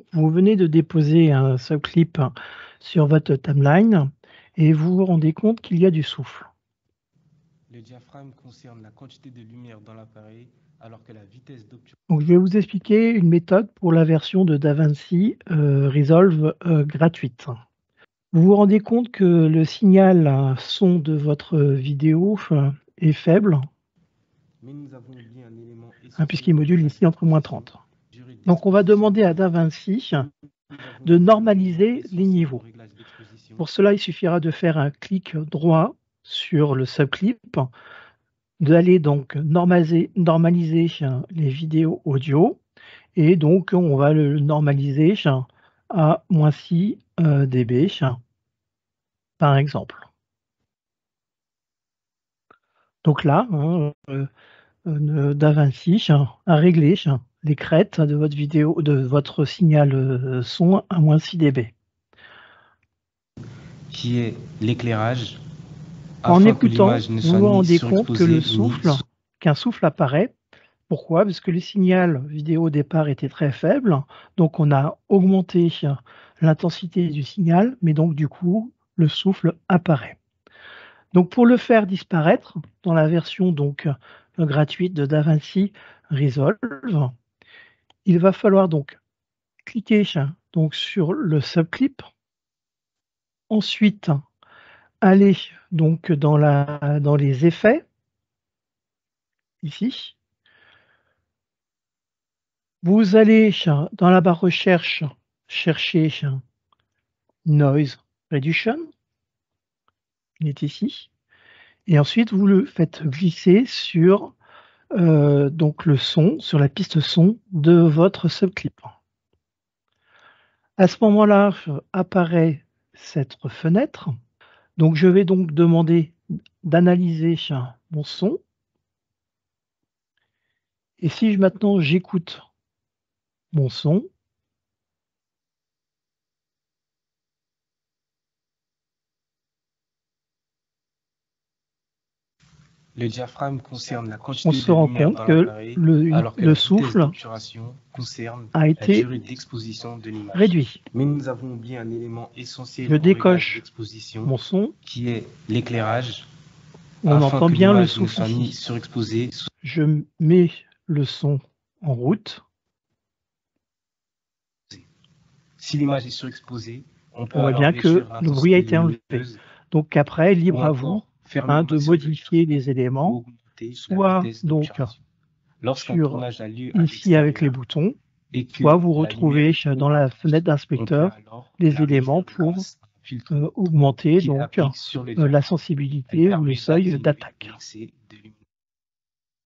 Vous venez de déposer un subclip sur votre timeline et vous vous rendez compte qu'il y a du souffle. Le diaphragme concerne la quantité de lumière dans l'appareil, alors que la vitesse d'obturation... Donc, je vais vous expliquer une méthode pour la version de DaVinci Resolve gratuite. Vous vous rendez compte que le signal son de votre vidéo est faible, Mais nous avons oublié un élément puisqu'il essentiel pour module la ici entre moins 30. durée Donc on va d'exposition. demander à DaVinci Nous avons de oublié un élément normaliser les essentiel au niveaux. réglage d'exposition. Pour cela, il suffira de faire un clic droit sur le subclip, d'aller donc normaliser les vidéos audio, et donc on va le normaliser à -6 dB, par exemple. Donc là, DaVinci a réglé les crêtes de votre vidéo, de votre signal son à -6 dB. Qui est l'éclairage, En afin que écoutant, l'image ne vous soit vous ni rendez compte que le surexposée ni souffle, qu'un souffle apparaît. Pourquoi? Parce que le signal vidéo au départ était très faible, donc on a augmenté l'intensité du signal, mais donc du coup, le souffle apparaît. Donc pour le faire disparaître, dans la version donc gratuite de DaVinci Resolve, il va falloir donc cliquer donc sur le subclip, ensuite aller donc dans les effets, ici. Vous allez dans la barre recherche chercher Noise Reduction, il est ici, et ensuite vous le faites glisser sur donc le son, sur la piste son de votre subclip. À ce moment-là, apparaît cette fenêtre. Donc je vais donc demander d'analyser mon son. Et si maintenant j'écoute mon son, le diaphragme concerne la on quantité se de rend lumière compte dans que l'appareil, alors que le la vitesse souffle d'obturation concerne a la été durée d'exposition de l'image. réduit. Mais nous avons oublié un élément essentiel Je au réglage décoche d'exposition, mon son, qui est l'éclairage, on afin entend que bien le l'image ne souffle soit ni ici. surexposée. Je mets le son en route. Si l'image est surexposée, on peut On voit alors bien que réduire le bruit a l'intensité été enlevé. lumineuse Donc après, ou libre à vous encore fermer au de maximum le modifier diaphragme les ou éléments, augmenter la soit vitesse donc d'obturation. Lorsqu'un sur tournage a lieu à ici avec les l'extérieur boutons, et que soit vous la lumière retrouvez est trop dans la fenêtre intense, on peut d'inspecteur alors les la éléments réduire pour grâce à un filtre augmenter qu'il donc applique sur le la diaphragme. Elle sensibilité ou le permet seuil d'atténuer d'attaque. l'excès de lumière.